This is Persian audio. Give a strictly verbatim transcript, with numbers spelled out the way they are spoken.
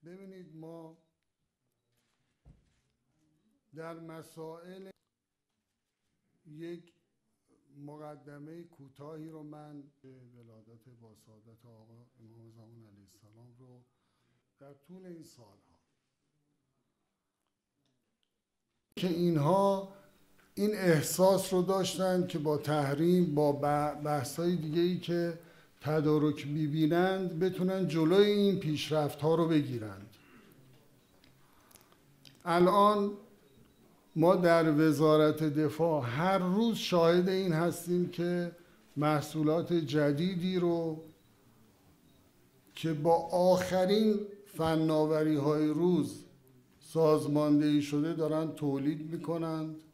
ببینید ما در مسائل یک مقدمه کوتاهی رو من به ولادت با سعادت آقا امام زمان علیه السلام رو در طول این سالها که اینها این احساس رو داشتن که با تحریم، با بحث‌های دیگه‌ای که تدارک می‌بینند بتونن جلوی این پیشرفت‌ها رو بگیرند. الان ما در وزارت دفاع هر روز شاهد این هستیم که محصولات جدیدی رو که با آخرین فناوری‌های روز سازماندهی شده دارن تولید میکنند